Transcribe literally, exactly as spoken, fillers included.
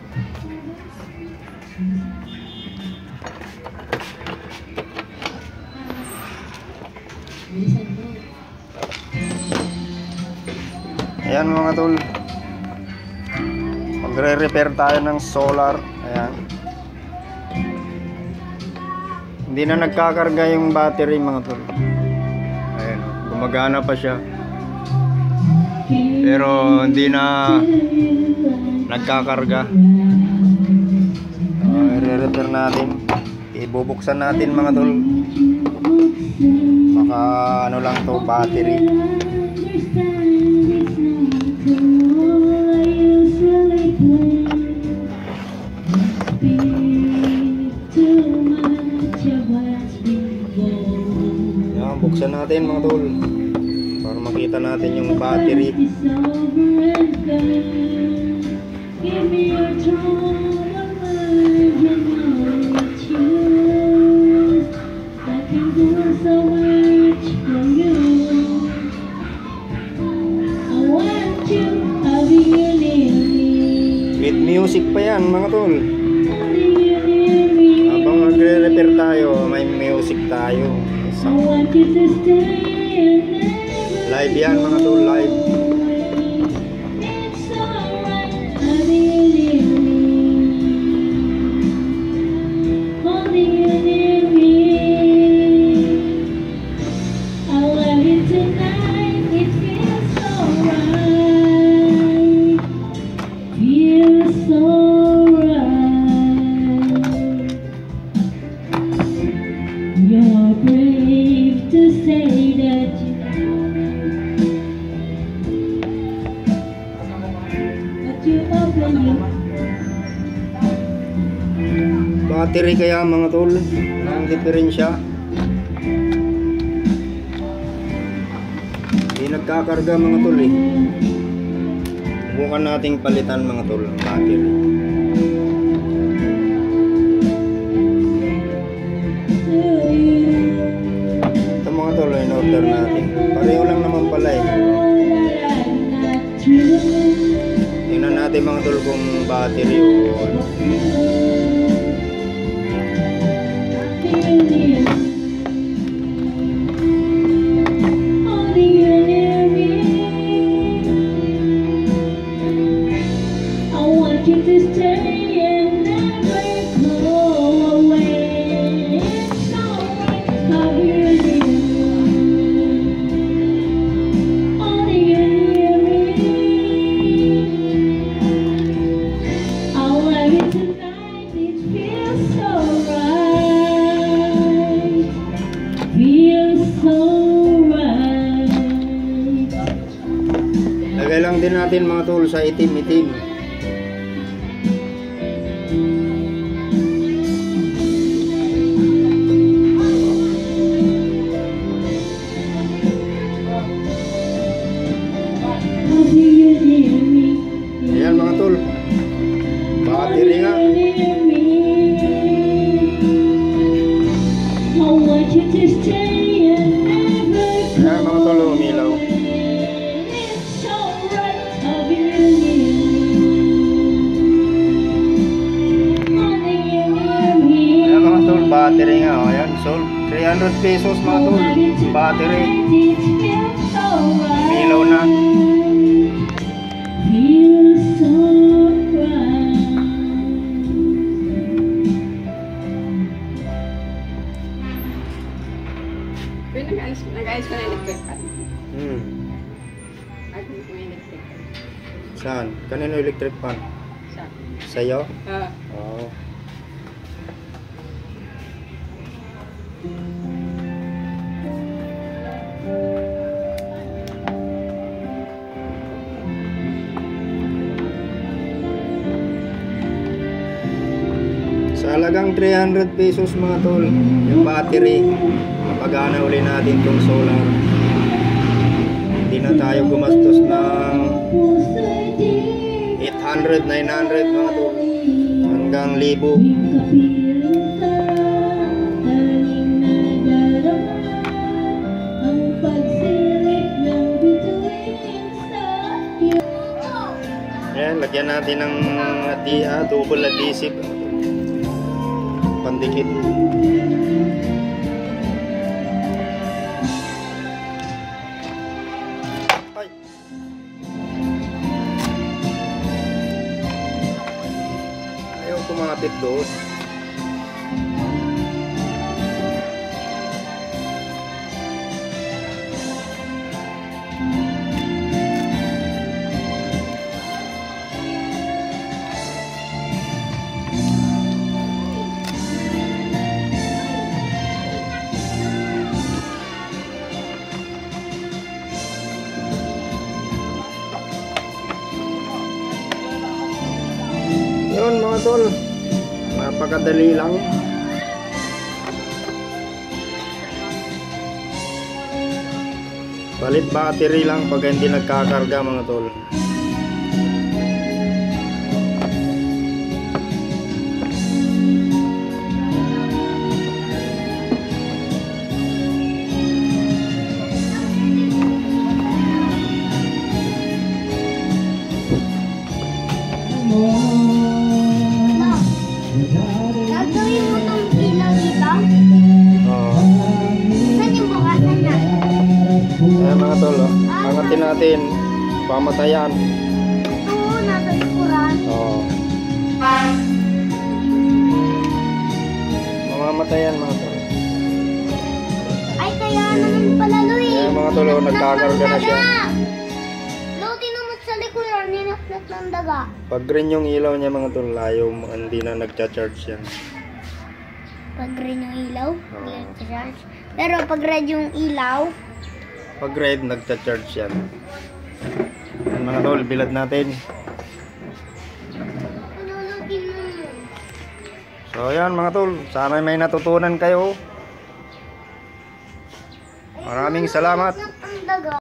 Ayan mga tol, magre-repair tayo ng solar. Ayan, hindi na nagkakarga yung battery mga tol. Ayan, gumagana pa siya pero hindi na nagkakarga. uh, i-repair natin, ibubuksan natin mga tol. Baka ano lang to, battery. Yan, buksan natin mga tol para makita natin yung battery. With music pa yan mga tol. Habang magre-repair tayo, may music tayo. Live yan mga tol, live. Battery kaya mga tol, ang diferensya. Hindi nagkakarga mga tol eh. Subukan nating palitan mga tol ang battery. Ito mga tol, in-order natin. Pareho lang naman pala eh. Tingnan natin mga tol kung battery o ano. Lagay lang din natin mga tol sa itim-itim. Ayan mga tol, battery nga. Ayan mga tol, umilaw. Battery nga, oh, ayan, sold three hundred pesos mga tol, battery. Milaw na. Nag-ayos ko na electric fan. Hmm. Ako ko yung electric fan. Saan? Kanino electric fan? Sa? Sa'yo? Ah. Oo. Sa halagang three hundred pesos mga tol, yung battery, mapagana uli natin tong solar. Hindi na tayo gumastos ng eight hundred, nine hundred mga tol, hanggang libo. Ayan, lagyan natin ng di, ah, double adhesive. Pandikit. Ay. Ayaw kumapit doon. Yun mga tol, napakadali lang. Balit battery lang pag hindi nagkakarga mga tol. Gagawin mo tong ilaw dito? Oo. Saan yung bukasan na? Ayan mga tol, oh. Angatin natin, pamatayan. Oo, nasa likuran. Oo. Mamamatayan mga tol. Ay, kaya naman pala, Loy. Ayan mga tol, oh, nagkakarga na siya. Lo, tinumot sa likuran, ninaknat ng daga. Pag green yung ilaw niya mga tol, ayaw, hindi na nagcha-charge yan. Pag green yung ilaw, Oo. hindi nagcha-charge. Pero pag red yung ilaw, Pag red, nagcha-charge yan. Ayan mga tol, bilad natin. panulugin mo. So ayan mga tol, sana may natutunan kayo. Maraming salamat. Ninaknat ang daga.